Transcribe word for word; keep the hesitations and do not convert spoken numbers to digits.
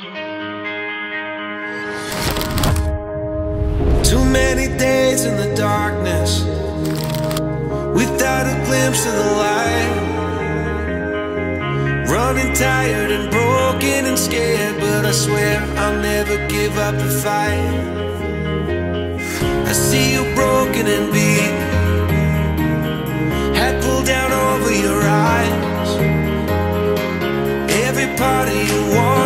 Too many days in the darkness without a glimpse of the light. Running tired and broken and scared, but I swear I'll never give up the fight. I see you broken and beat, head pulled down over your eyes. Every part of you wants